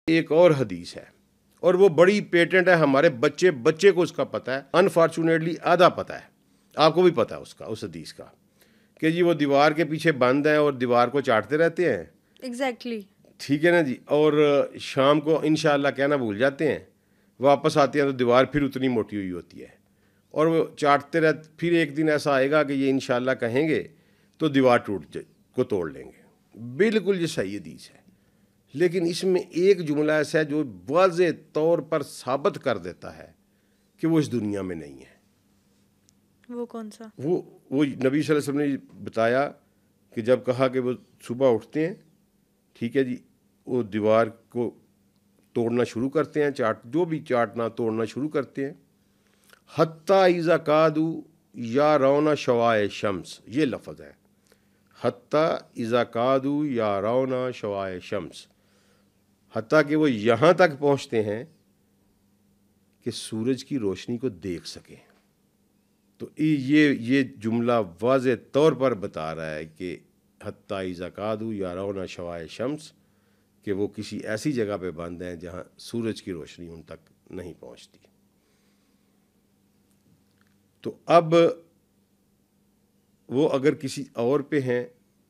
ایک اور حدیث ہے اور وہ بڑی پیٹنٹ ہے، ہمارے بچے بچے کو اس کا پتہ ہے، انفارچونیٹلی آدھا پتہ ہے، آپ کو بھی پتہ ہے اس کا، اس حدیث کا کہ جی وہ دیوار کے پیچھے بند ہیں اور دیوار کو چاٹتے رہتے ہیں. ایگزیکٹلی. ٹھیک ہے نا جی. اور شام کو انشاءاللہ کہنا بھول جاتے ہیں، واپس آتے ہیں تو دیوار پھر اتنی موٹی ہوئی ہوتی ہے اور وہ چاٹتے رہتے. پھر ایک دن ایسا آئے گا کہ یہ انشاءاللہ کہیں گے تو دیوار کو توڑ لیں گے. بالکل یہ صحیح حدیث ہے، لیکن اس میں ایک جملہ ایسا ہے جو واضح طور پر ثابت کر دیتا ہے کہ وہ اس دنیا میں نہیں ہے. وہ کون سا؟ وہ نبی صلی اللہ علیہ وسلم نے بتایا کہ جب کہا کہ وہ صبح اٹھتے ہیں، ٹھیک ہے جی، وہ دیوار کو توڑنا شروع کرتے ہیں، جو بھی چاٹنا توڑنا شروع کرتے ہیں. حتیٰ اذا کادوا یا رونا شوائے شمس، یہ لفظ ہے، حتیٰ اذا کادوا یا رونا شوائے شمس، حتیٰ کہ وہ یہاں تک پہنچتے ہیں کہ سورج کی روشنی کو دیکھ سکیں. تو یہ جملہ واضح طور پر بتا رہا ہے کہ حتیٰ اذا کادوا یا رونا شوائے شمس، کہ وہ کسی ایسی جگہ پہ بند ہیں جہاں سورج کی روشنی ان تک نہیں پہنچتی. تو اب وہ اگر کسی اور پہ ہیں،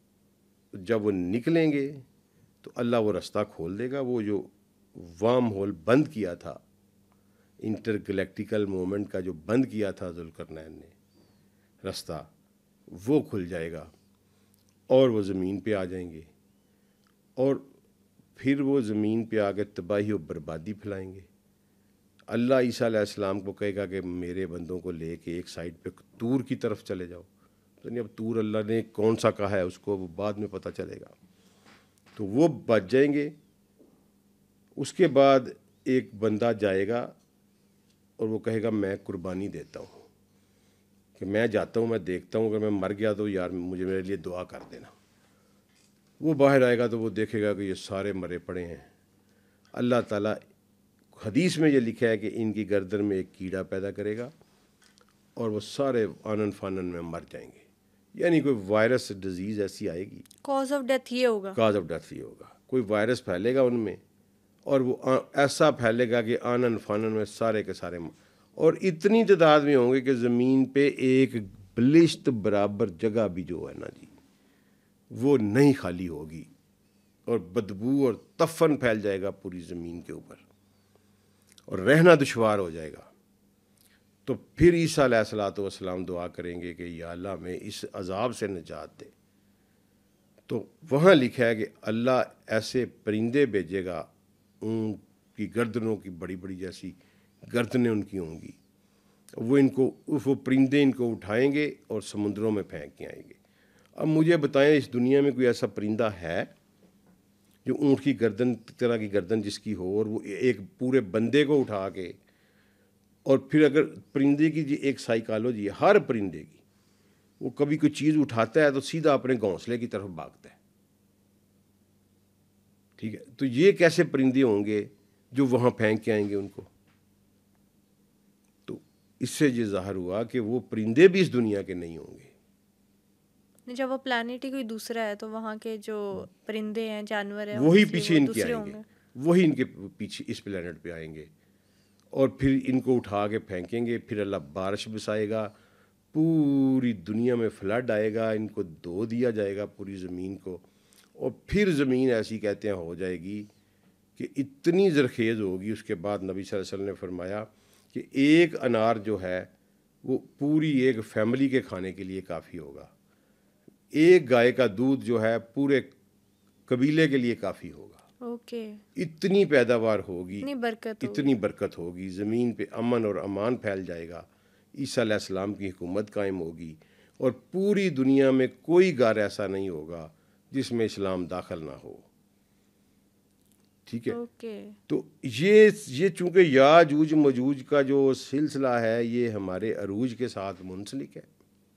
جب وہ نکلیں گے تو اللہ وہ رستہ کھول دے گا. وہ جو وارم ہول بند کیا تھا، انٹر گلیکٹیکل موومنٹ کا جو بند کیا تھا ذوالقرنین نے رستہ، وہ کھل جائے گا اور وہ زمین پہ آ جائیں گے اور پھر وہ زمین پہ آ کے تباہی و بربادی پھیلائیں گے. اللہ عیسیٰ علیہ السلام کو کہے گا کہ میرے بندوں کو لے کے ایک سائڈ پہ طور کی طرف چلے جاؤ. تو نہیں، اب طور اللہ نے کون سا کہا ہے اس کو وہ بعد میں پتہ چلے گا. تو وہ بچ جائیں گے. اس کے بعد ایک بندہ جائے گا اور وہ کہے گا میں قربانی دیتا ہوں، کہ میں جاتا ہوں، میں دیکھتا ہوں، اگر میں مر گیا تو یار مجھے میرے لیے دعا کر دینا. وہ باہر آئے گا تو وہ دیکھے گا کہ یہ سارے مرے پڑے ہیں. اللہ تعالیٰ حدیث میں یہ لکھا ہے کہ ان کی گردن میں ایک کیڑا پیدا کرے گا اور وہ سارے آنن فانن میں مر جائیں گے. یعنی کوئی وائرس ڈیزیز ایسی آئے گی، کاز آف ڈیتھ یہ ہوگا، کاز آف ڈیتھ یہ ہوگا. کوئی وائرس پھیلے گا ان میں اور وہ ایسا پھیلے گا کہ آنن فانن میں سارے کے سارے اور اتنی تعداد میں ہوں گے کہ زمین پہ ایک بلشت برابر جگہ بھی جو ہے نا جی وہ نہیں خالی ہوگی اور بدبو اور تفن پھیل جائے گا پوری زمین کے اوپر اور رہنا دشوار ہو جائے گا. تو پھر عیسیٰ علیہ الصلوۃ والسلام دعا کریں گے کہ یا اللہ میں اس عذاب سے نجات دے. تو وہاں لکھا ہے کہ اللہ ایسے پرندے بھیجے گا، ان کی گردنوں کی بڑی بڑی جیسی گردنیں ان کی ہوں گی، وہ پرندے ان کو اٹھائیں گے اور سمندروں میں پھینک کے آئیں گے. اب مجھے بتائیں اس دنیا میں کوئی ایسا پرندہ ہے جو اونٹ کی گردن طرح کی گردن جس کی ہو اور وہ ایک پورے بندے کو اٹھا کے، اور پھر اگر پرندے کی جی ایک سائیکالوجی ہے ہر پرندے کی، وہ کبھی کوئی چیز اٹھاتا ہے تو سیدھا اپنے گھونسلے کی طرف بھاگتا ہے. ٹھیک ہے، تو یہ کیسے پرندے ہوں گے جو وہاں پھینک کے آئیں گے ان کو؟ تو اس سے یہ ظاہر ہوا کہ وہ پرندے بھی اس دنیا کے نہیں ہوں گے. جب وہ پلانٹ ہی کوئی دوسرا ہے تو وہاں کے جو پرندے ہیں، جانور ہیں، وہی پیچھے ان کے آئیں گے، وہی ان کے پیچھے اس پلانٹ پہ آئیں گے اور پھر ان کو اٹھا کے پھینکیں گے. پھر اللہ بارش بسائے گا، پوری دنیا میں فلڈ آئے گا، ان کو دھو دیا جائے گا پوری زمین کو. اور پھر زمین ایسی کہتے ہیں ہو جائے گی کہ اتنی زرخیز ہوگی. اس کے بعد نبی صلی اللہ علیہ وسلم نے فرمایا کہ ایک انار جو ہے وہ پوری ایک فیملی کے کھانے کے لیے کافی ہوگا. ایک گائے کا دودھ جو ہے پورے قبیلے کے لیے کافی ہوگا. اوکے، اتنی پیداوار ہوگی، اتنی برکت ہوگی، زمین پہ امن اور امان پھیل جائے گا. عیسیٰ علیہ السلام کی حکومت قائم ہوگی اور پوری دنیا میں کوئی گھر ایسا نہیں ہوگا جس میں اسلام داخل نہ ہو. ٹھیک ہے، تو یہ چونکہ یاجوج مجوج کا جو سلسلہ ہے یہ ہمارے عروج کے ساتھ منسلک ہے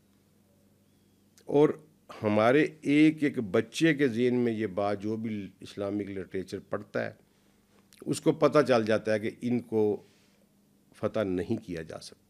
اور ہمارے ایک بچے کے ذہن میں یہ بات، جو بھی اسلامک لٹریچر پڑھتا ہے اس کو پتہ چل جاتا ہے کہ ان کو فتح نہیں کیا جا سکتا.